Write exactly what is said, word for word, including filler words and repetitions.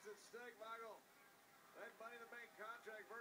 What's at stake, Michael? That Money in the Bank contract versus